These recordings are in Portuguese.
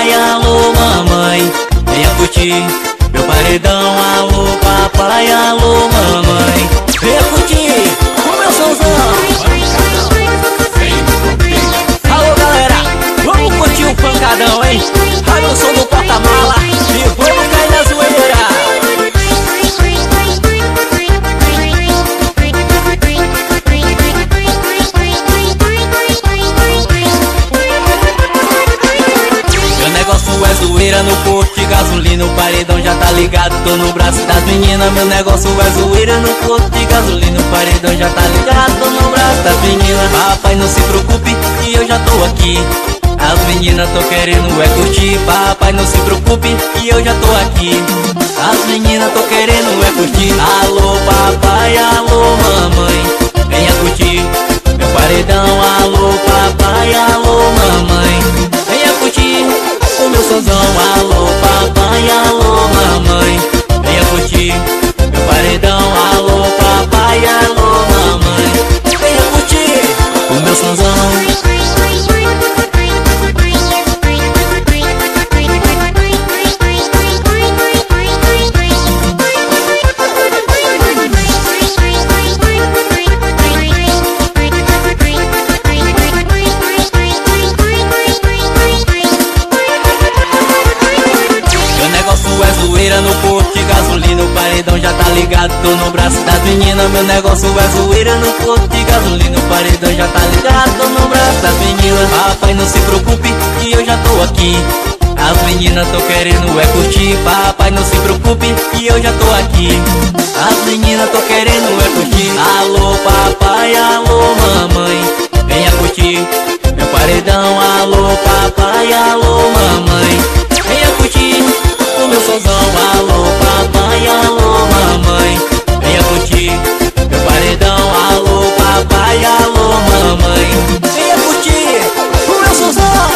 papai, alô mamãe, venha curtir meu paredão. Alô papai, alô mamãe, venha curtir o meu somzão. Alô galera, vamos curtir o pancadão, hein? Olha o som do porta-mala e vamos cair na zoeira. Meu negócio é zoeira no posto de gasolina, o paredão já tá ligado, tô no braço das meninas. Meu negócio é zoeira no posto de gasolina, o paredão já tá ligado, tô no braço das meninas. Papai, não se preocupe que eu já tô aqui, as meninas tô querendo é curtir. Papai, não se preocupe que eu já tô aqui, as meninas tô querendo é curtir. Alô papai, alô mamãe, venha curtir meu paredão. Alô papai, alô mamãe, venha curtir o meu somzão. Alô papai, alô mamãe, venha curtir meu paredão. Alô papai, alô mamãe, venha curtir o meu somzão. No posto de gasolina, o paredão já tá ligado, tô no braço das meninas. Meu negócio é zoeira no posto de gasolina, o paredão já tá ligado, tô no braço das meninas. Papai, não se preocupe que eu já tô aqui, as meninas tô querendo é curtir. Papai, não se preocupe que eu já tô aqui, as meninas tô querendo é curtir. Alô papai, alô mamãe, venha curtir meu paredão. Alô papai, alô mamãe, venha curtir o meu somzão. Alô papai, alô mamãe, venha curtir meu paredão. Alô papai, alô mamãe, venha curtir o meu somzão.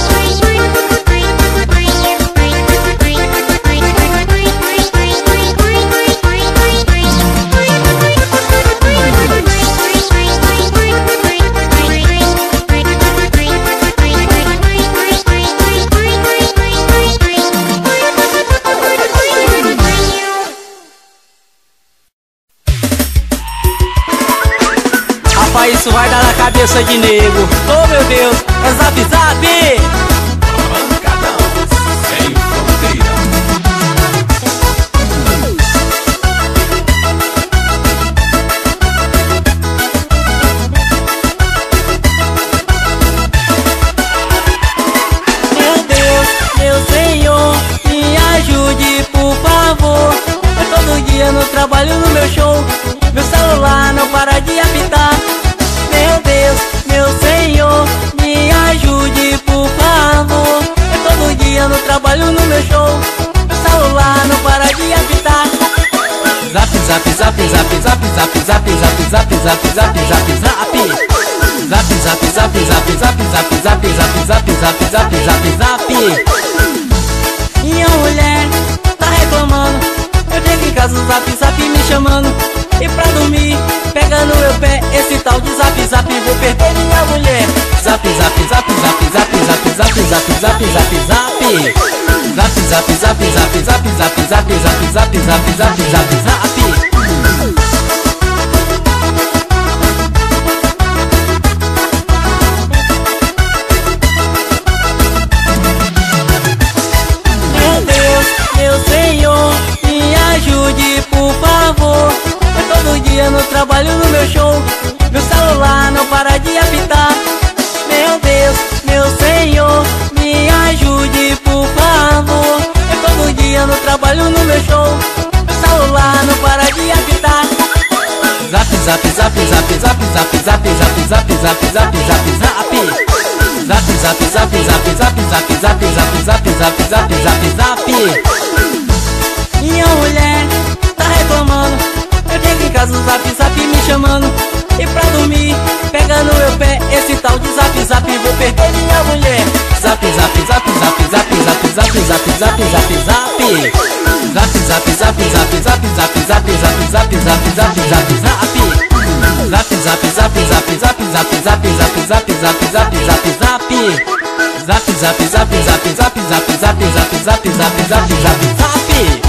Isso vai dar na cabeça de nego. Oh meu Deus, é zap zap. Pancadão sem fronteira. Meu Deus, meu Senhor, me ajude por favor. Eu todo dia no trabalho, no meu show, meu celular não para de apitar. Meu Deus, meu Senhor, me ajude por favor. Eu todo dia no trabalho, no meu show, meu celular não para de apitar. Zap, zap, zap, zap, zap, zap, zap, zap, zap, zap, zap, zap, zap. Zap, zap, zap, zap, zap, zap, zap, zap, zap, zap, zap, zap, zap. Minha mulher tá reclamando, eu chego em casa, o zap, zap me chamando. E pra dormir, pega no meu pé esse tal de zap, zap, vou perder minha mulher. Zap, zap, zap, zap, zap, zap, zap, zap, zap, zap, zap. Zap, zap, zap, zap, zap, zap, zap, zap, zap, zap, zap, zap, zap. Meu Deus, meu Senhor, me ajude por favor. Eu todo dia no trabalho, no meu show, meu celular não para de apitar. Meu Deus, meu Senhor, me ajude por favor. Eu todo dia no trabalho, no meu show, meu celular não para de apitar. Zap, zap, zap, zap, zap, zap, zap, zap, zap, zap, zap, zap, zap. Zap, zap, zap, zap, zap, zap, zap, zap, zap, zap, zap, zap, zap. Minha mulher tá reclamando, eu chego em casa, o zap, zap me chamando. E pra dormir, pega no meu pé esse tal de zap, zap, vou perder minha mulher. Zap, zap, zap, zap, zap, zap, zap, zap, zap, zap, zap. Zap, zap, zap, zap, zap, zap, zap, zap, zap, zap, zap, zap, zap. Zap, zap, zap, zap, zap, zap, zap, zap, zap, zap, zap, zap, zap, zap. Zap, zap, zap, zap, zap, zap, zap, zap, zap, zap, zap, zap, zap.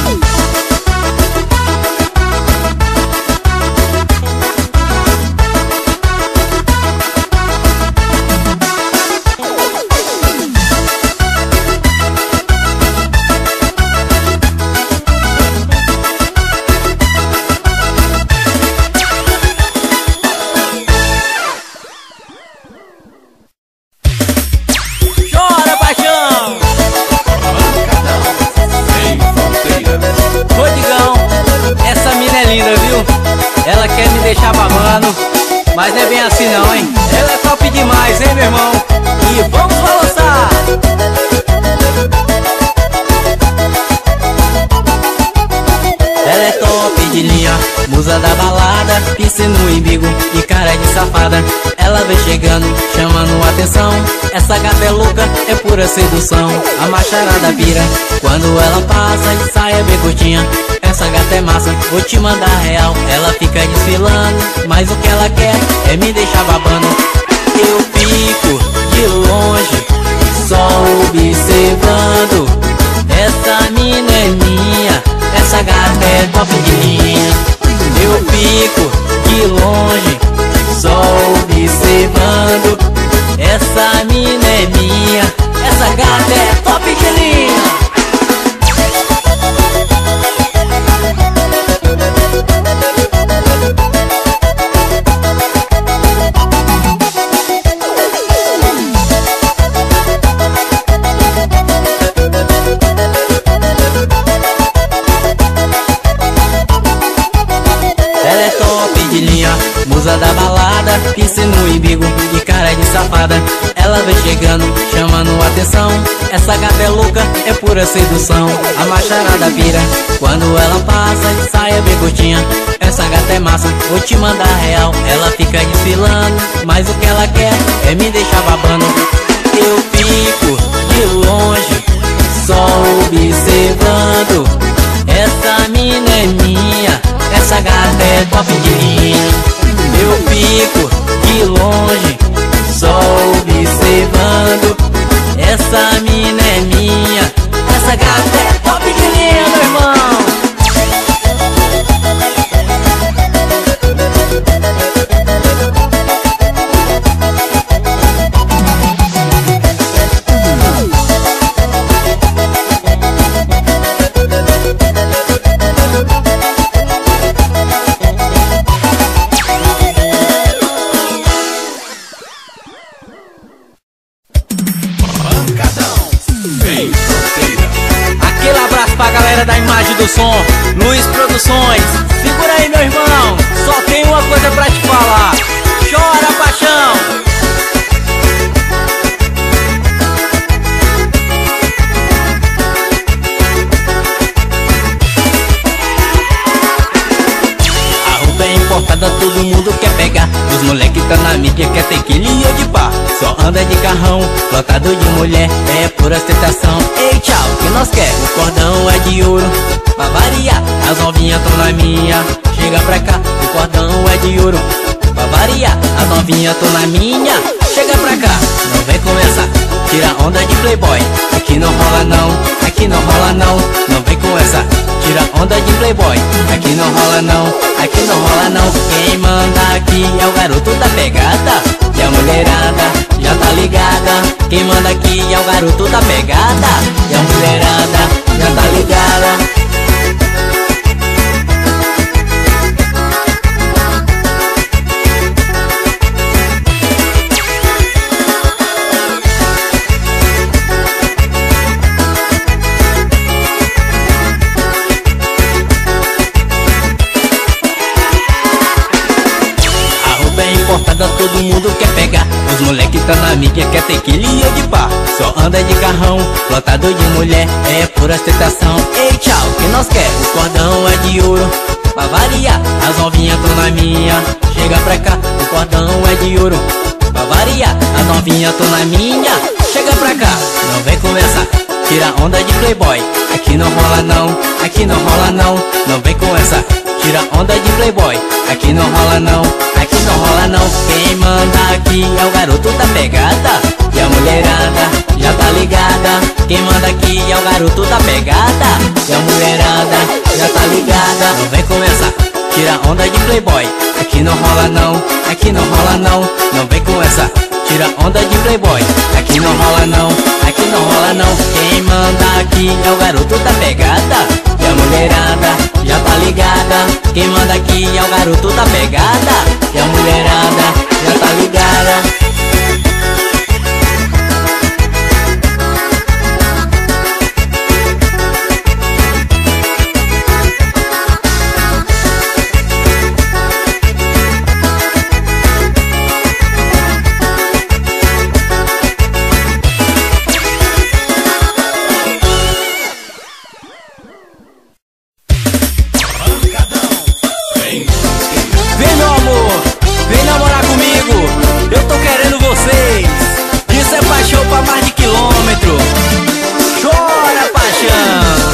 Ela quer me deixar babando, mas não é bem assim não, hein? Ela é top demais, hein, meu irmão? E vamos balançar! Ela é top de linha, musa da balada, pisse no embigo e cara de safada. Ela vem chegando, chamando atenção. Essa gata é louca, é pura sedução. A macharada pira quando ela passa de saia bem curtinha. Essa gata é massa, vou te mandar real. Ela fica desfilando, mas o que ela quer é me deixar babando. Eu fico de longe, só observando. Essa mina é minha, essa gata é top de linha. Eu fico de longe, só observando. Essa mina é minha, essa gata é top de linha. Musa da balada, pisse no embigo e cara de safada. Ela vem chegando, chamando atenção. Essa gata é louca, é pura sedução. A macharada vira quando ela passa de saia bem curtinha. Essa gata é massa, vou te mandar real. Ela fica desfilando, mas o que ela quer é me deixar babando. Eu fico de longe, só observando. Essa mina é minha, essa gata é top de linha. Eu fico de longe, só observando. Essa mina é minha, essa gata é top de linha, meu irmão. Da imagem do som, Luiz Produções. Segura aí, meu irmão, só tem uma coisa pra te falar. Chora, paixão. A roupa é importada, todo mundo quer pegar. Os moleque tá na mídia, quer ter quilinho de pá. Só anda de carrão, lotado de mulher, é pura ostentação. Ei, tchau, que nós quer? O cordão é de ouro, pra variar, as novinhas tão na minha. Chega pra cá, o cordão é de ouro, pra variar, as novinhas tão na minha. Chega pra cá, não vem começar, tira onda de playboy. Aqui não rola não, aqui não rola não. Não vem com essa, tira onda de playboy. Aqui não rola não, aqui não rola não. Quem manda aqui é o garoto da pegada, e a mulherada já tá ligada. Quem manda aqui é o garoto da pegada, e a mulherada já tá ligada. Todo mundo quer pegar, os moleque tá na mídia, quer ter quilinho de pá. Só anda de carrão, lotado de mulher, é pura ostentação. Ei, tchau, que nós quer? O cordão é de ouro, pra variar, as novinhas tão na minha. Chega pra cá, o cordão é de ouro, pra variar, as novinhas tão na minha. Chega pra cá, não vem conversar, tira onda de playboy. Aqui não rola não, aqui não rola não. Não vem com essa, tira onda de playboy. Aqui não rola não, aqui não rola não. Quem manda aqui é o garoto da pegada, e a mulherada Quem manda aqui é o garoto da pegada. E a mulherada já tá ligada. Não vem com essa, tira onda de playboy. Aqui não rola não, aqui não rola não. Não vem com essa, tira onda de playboy. Aqui não rola não, aqui não rola não. Quem manda aqui é o garoto da pegada. E a mulherada já tá ligada. Quem manda aqui é o garoto da pegada. E a mulherada já tá ligada. Vem meu amor, vem namorar comigo. Eu tô querendo vocês. Isso é paixão pra mais de quilômetro. Chora, paixão.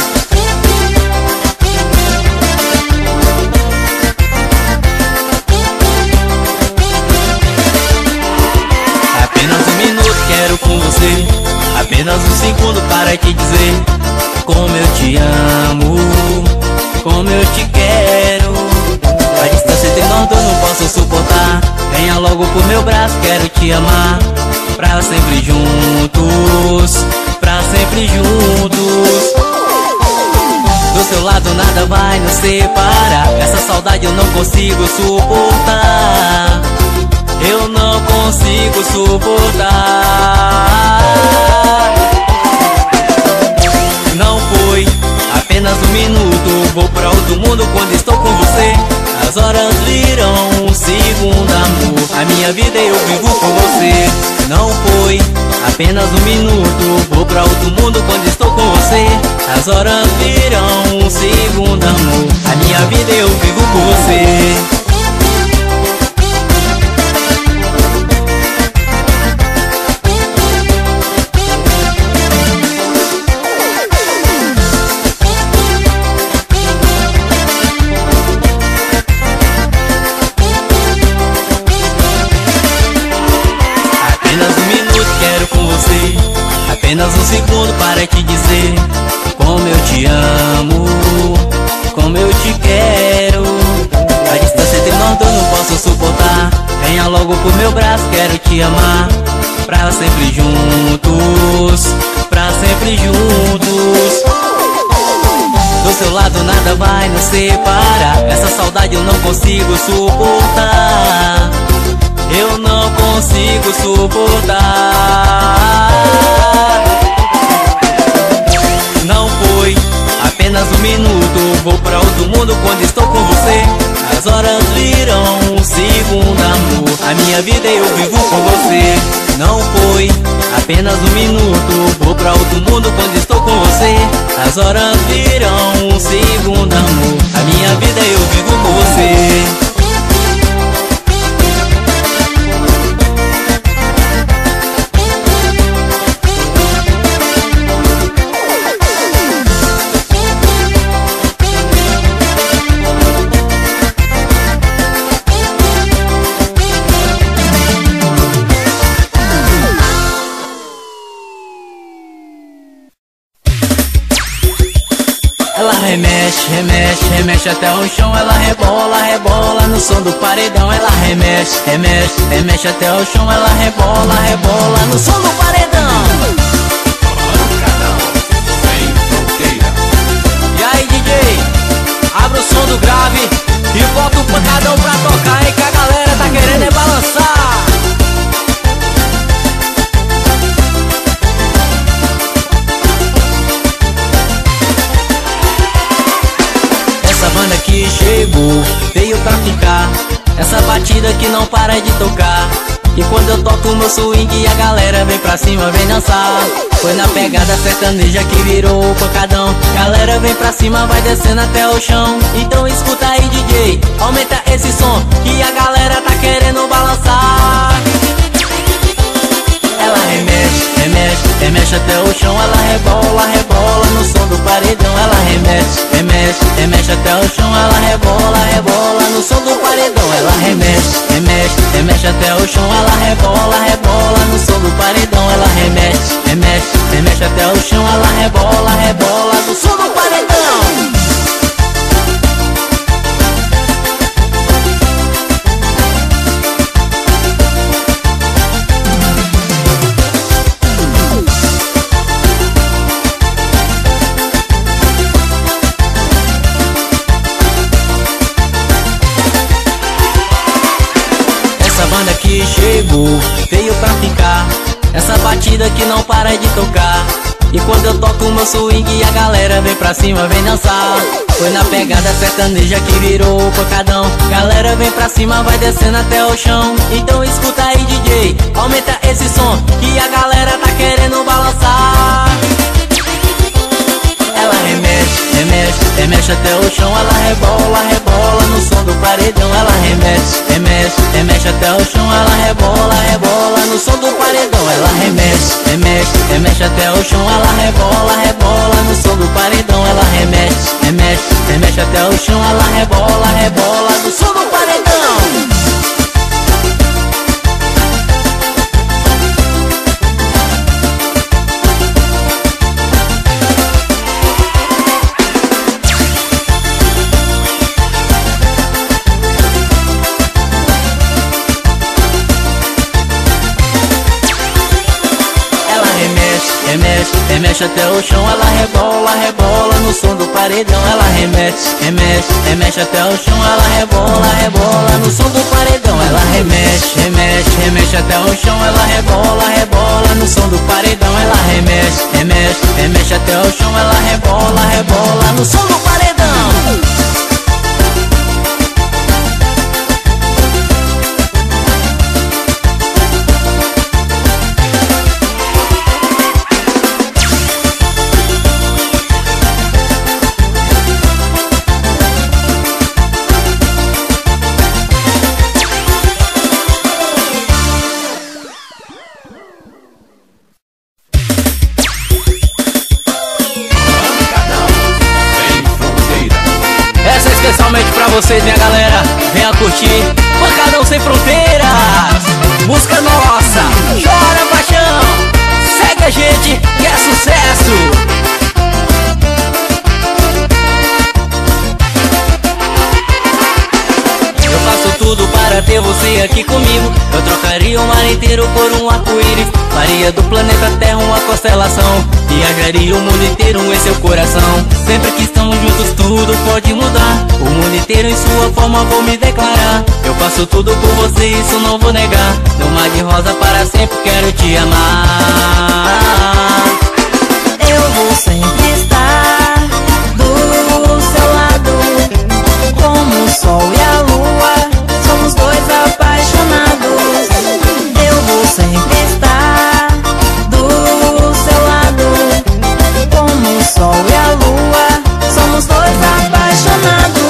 Apenas um minuto quero com você. Apenas um segundo para te dizer como eu te amo, como eu te quero. A distância entre nós dois não posso suportar. Venha logo pro meu braço, quero te amar. Pra sempre juntos, pra sempre juntos. Do seu lado nada vai nos separar. Essa saudade eu não consigo suportar. Eu não consigo suportar. Não foi apenas um minuto. Vou pra outro mundo quando estou com você. As horas viram um segundo amor. A minha vida eu vivo com você. Não foi apenas um minuto. Vou pra outro mundo quando estou com você. As horas viram um segundo amor. A minha vida eu vivo com você. Apenas um segundo para te dizer como eu te amo, como eu te quero. A distância entre nós dois não posso suportar. Venha logo pro meu braço, quero te amar. Pra sempre juntos, pra sempre juntos. Do seu lado nada vai nos separar. Essa saudade eu não consigo suportar. Eu não consigo suportar. Não foi apenas um minuto. Vou pra outro mundo quando estou com você. As horas viram um segundo amor. A minha vida eu vivo com você. Não foi apenas um minuto. Vou pra outro mundo quando estou com você. As horas viram um segundo amor. A minha vida eu vivo com você. Ela remexe, remexe, remexe até o chão. Ela rebola, rebola no som do paredão. Ela remexe, remexe, remexe até o chão. Ela rebola, rebola no som do paredão. E aí, DJ, abre o som do grave e bota o pancadão pra tocar, hein, que a galera tá querendo é balançar. Essa banda que chegou, veio pra ficar. Essa batida que não para de tocar. E quando eu toco meu swing, a galera vem pra cima, vem dançar. Foi na pegada sertaneja que virou o pancadão. Galera vem pra cima, vai descendo até o chão. Então escuta aí, DJ, aumenta esse som que a galera tá querendo balançar. Ela remexe, remexe, remexe até o chão. Ela rebola, rebola no som do paredão. Ela remexe, remexe, remexe até o chão. Ela rebola, rebola no som do paredão. Ela remexe, remexe, remexe até o chão. Ela rebola, rebola no som do paredão. Ela remexe, remexe, remexe até o chão. batida que não para de tocar. E quando eu toco meu swing, a galera vem pra cima, vem dançar. Foi na pegada sertaneja que virou o pancadão. Galera vem pra cima, vai descendo até o chão. Então escuta aí, DJ, aumenta esse som que a galera tá querendo balançar. Ela remexe, remexe, remexe até o chão. Ela rebola, rebola no som do paredão. Ela remexe, remexe, remexe até o chão. Ela rebola, rebola no som do paredão. Ela remexe, remexe, remexe até o chão. Ela rebola, rebola no som do paredão. Ela remexe, remexe, remexe até o chão. Ela rebola, rebola no som do paredão. Remexe, remexe até o chão. Ela rebola, rebola no som do paredão. Ela remexe, remexe, remexe até o chão. Ela rebola, rebola no som do paredão. Ela remexe, remexe, remexe até o chão. Ela rebola, rebola no som do paredão. Ela remexe, remexe, remexe até o chão. Ela rebola, rebola no som do paredão. Especialmente pra vocês, minha galera, venha curtir Pancadão Sem Fronteiras. Música nossa, chora paixão. Segue a gente que é sucesso. Eu faço tudo para ter você aqui comigo. Eu trocaria o mar inteiro por um arco-íris. Faria do planeta Terra uma constelação. Viajaria o mundo inteiro em seu coração. Sempre que estamos juntos tudo pode mudar. O mundo inteiro em sua forma vou me declarar. Eu faço tudo por você, isso não vou negar. No mar de rosa para sempre quero te amar. Eu vou sempre estar do seu lado, como o sol e a lua, somos dois apaixonados. Eu vou sempre estar do seu lado, como o sol e a lua, somos dois apaixonados.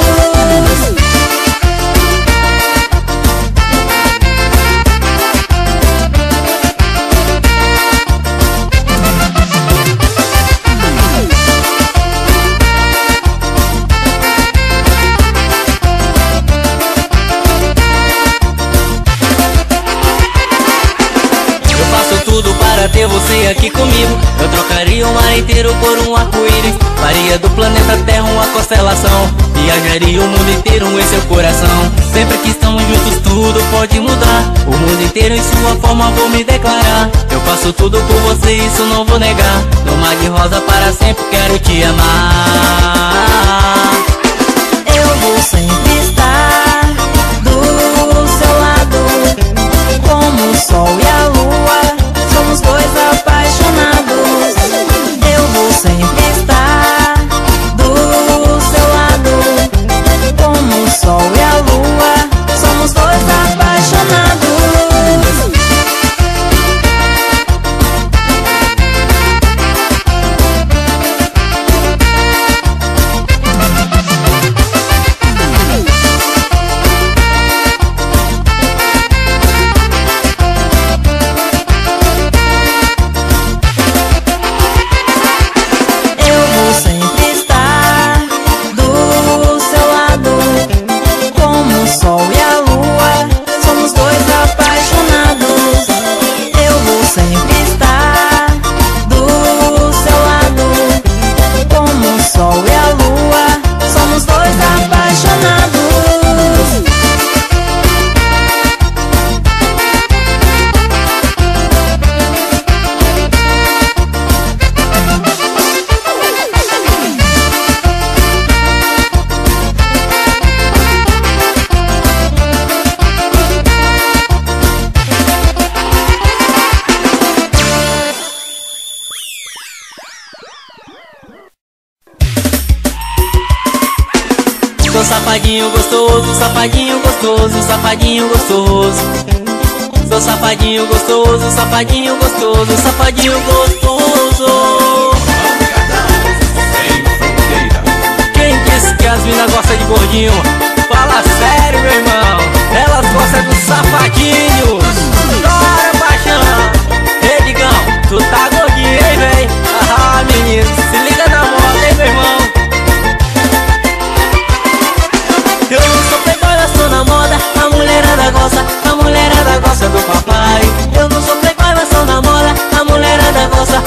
Para ter você aqui comigo, eu trocaria o mar inteiro por um arco-íris. Faria do planeta Terra uma constelação. Viajaria o mundo inteiro em seu coração. Sempre que estamos juntos tudo pode mudar. O mundo inteiro em sua forma vou me declarar. Eu faço tudo por você, isso não vou negar. No mar de rosa para sempre quero te amar. Eu vou sempre estar do seu lado, como o sol e a lua, somos dois apaixonados. Eu vou sempre estar do seu lado, como o sol e a lua, somos dois apaixonados. safadinho gostoso, safadinho gostoso, safadinho gostoso. Sou safadinho gostoso, safadinho gostoso, safadinho gostoso. Quem disse que as minas gostam de gordinho? Fala sério, meu irmão. Elas gostam dos safadinhos. Chora, paixão. Ei, Digão, tu tá gordinho, hein, véi? Ah, menino, se liga na moda, hein, meu irmão. Eu não sou playboy, eu sou na moda. A mulherada gosta do papai. Eu não sou playboy, mas sou na moda. A mulherada gosta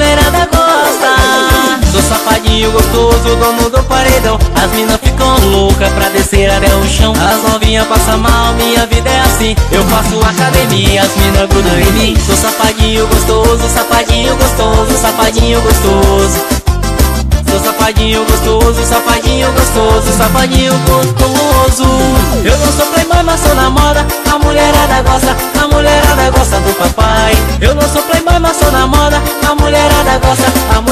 Sou safadinho gostoso, dono do paredão. As minas ficam loucas pra descer até o chão. As novinhas passam mal, minha vida é assim. Eu faço academia, as minas grudam em mim. Sou safadinho gostoso, safadinho gostoso, safadinho gostoso. Sou safadinho gostoso, safadinho gostoso, safadinho gostoso. Eu não sou playboy, mas sou na moda. A mulherada gosta do papai. Eu não sou playboy, mas sou na moda. A mulherada gosta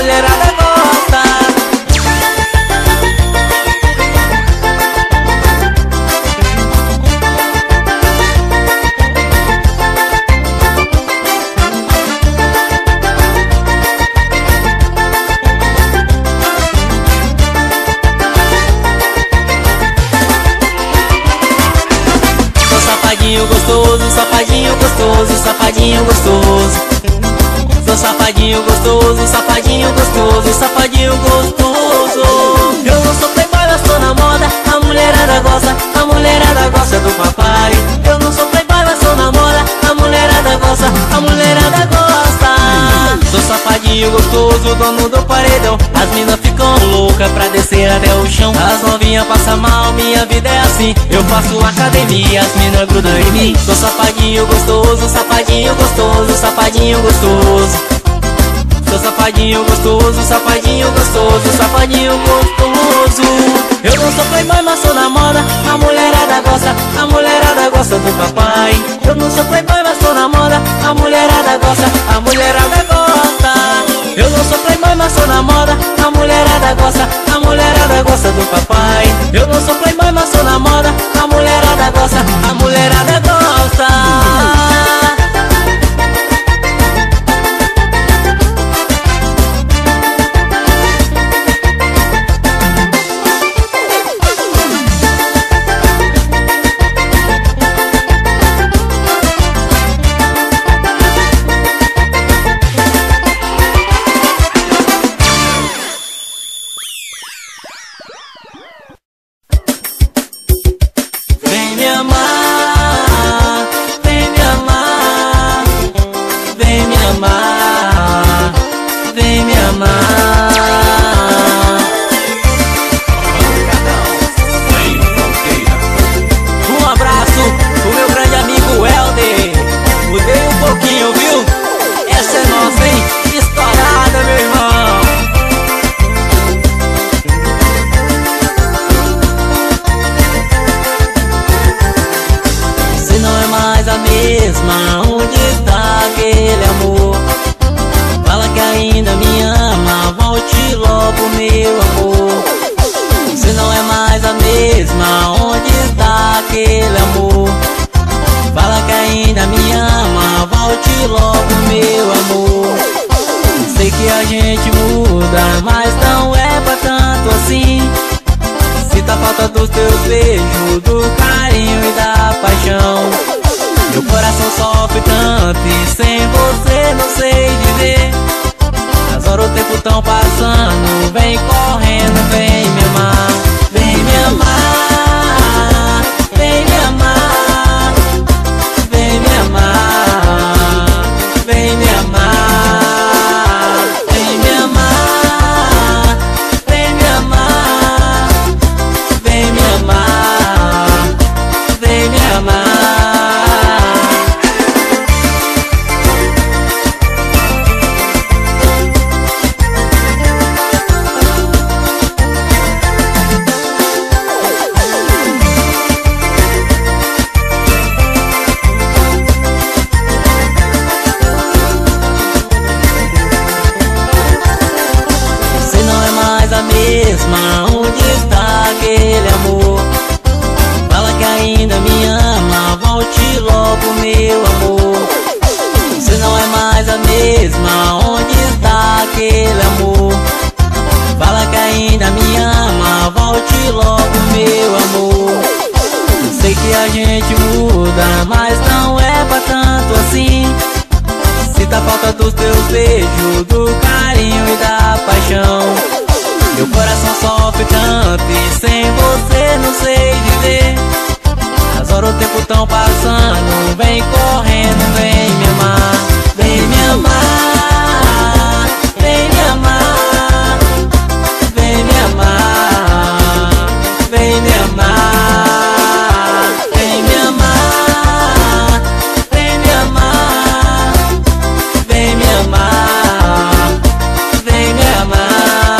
Safadinho gostoso, safadinho gostoso, safadinho gostoso. Sou safadinho gostoso, safadinho gostoso, safadinho gostoso. Eu não sou playboy, mas sou na moda. A mulherada gosta do papai. Eu não sou playboy, mas sou na moda. A mulherada gosta Sou safadinho gostoso, dono do paredão. As minas ficam loucas pra descer até o chão. As novinhas passam mal, minha vida é assim. Eu faço academia, as minas grudam em mim. Sou safadinho gostoso, safadinho gostoso, safadinho gostoso. Sou safadinho gostoso, safadinho gostoso, safadinho gostoso. Eu não sou playboy, mas sou na moda. A mulherada gosta do papai. Eu não sou playboy, mas sou na moda. A mulherada gosta Eu não sou playboy, mas sou na moda. A mulherada gosta do papai. Eu não sou playboy, mas sou na moda. A mulherada gosta Vem me amar, vem me amar, vem me amar, vem me amar. Um abraço pro meu grande amigo Helder. Mudei um pouquinho, viu? Essa é nossa, hein? Estourada, meu irmão. A mesma, onde está aquele amor? Fala que ainda me ama, volte logo, meu amor. Você não é mais a mesma, onde está aquele amor? Fala que ainda me ama, volte logo, meu amor. Sei que a gente muda, mas não é pra tanto assim. Sinta a falta dos teus beijos, do carinho e da paixão. Meu coração sofre tanto e sem você não sei viver. As horas o tempo tão passando, vem correndo, vem me amar. Vem me amar, vem me amar, vem me amar, vem me amar, vem me amar, vem me amar, vem me amar, vem me amar. A mesma, onde está aquele amor? mesma, onde está aquele amor? Fala que ainda me ama, volte logo, meu amor. Sei que a gente muda, mas não é pra tanto assim. Sinto a falta dos teus beijos, do carinho e da paixão. Meu coração sofre tanto e sem você não sei dizer. As horas, o tempo tão passando, vem correndo, vem me amar. Vem me amar, vem me amar, vem me amar, vem me amar, vem me amar, vem me amar, vem me amar, vem me amar.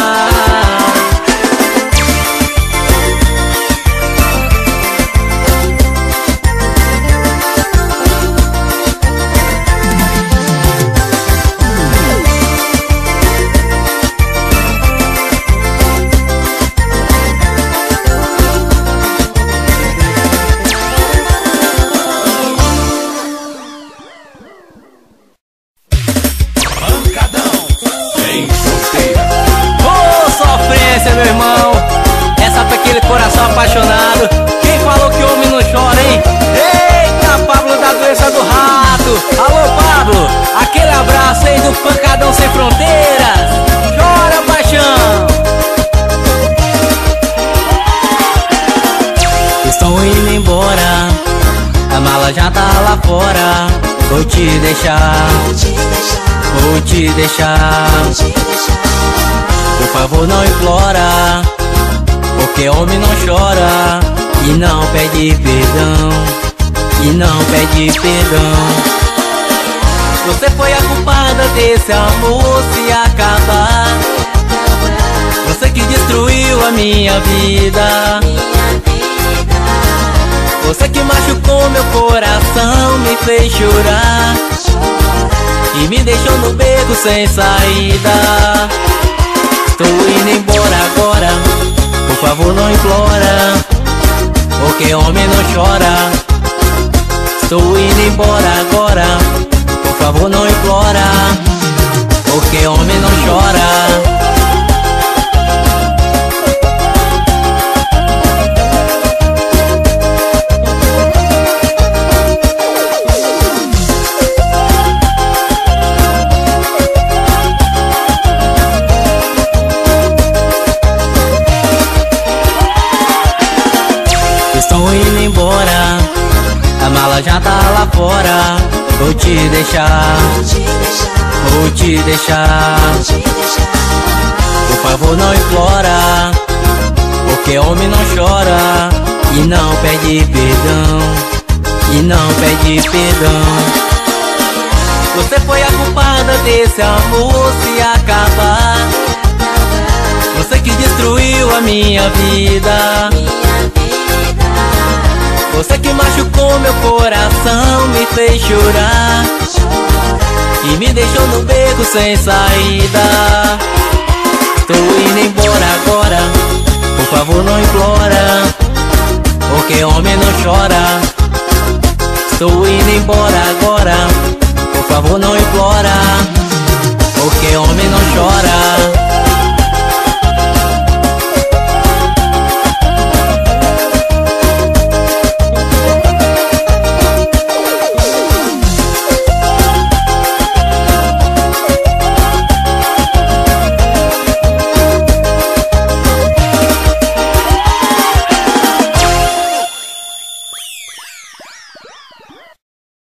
Meu irmão, essa pra aquele coração apaixonado. Quem falou que homem não chora, hein? Eita, Pablo da doença do rato. Alô, Pablo, aquele abraço aí do Pancadão Sem Fronteiras. Chora, paixão. Estou indo embora, a mala já tá lá fora. Vou te deixar, vou te deixar. Por favor, não implora, porque homem não chora e não pede perdão, e não pede perdão. Você foi a culpada desse amor se acabar. Você que destruiu a minha vida. Você que machucou meu coração, me fez chorar e me deixou no beco sem saída. Estou indo embora agora, por favor não implora, porque homem não chora. Estou indo embora agora, por favor não implora, porque homem não chora. Estou indo embora, a mala já tá lá fora. Vou te deixar, vou te deixar. Por favor não implora, porque homem não chora e não pede perdão, e não pede perdão. Você foi a culpada desse amor se acabar. Você que destruiu a minha vida. Você que machucou meu coração, me fez chorar e me deixou no beco sem saída. Estou indo embora agora, por favor não implora, porque homem não chora. Estou indo embora agora, por favor não implora, porque homem não chora.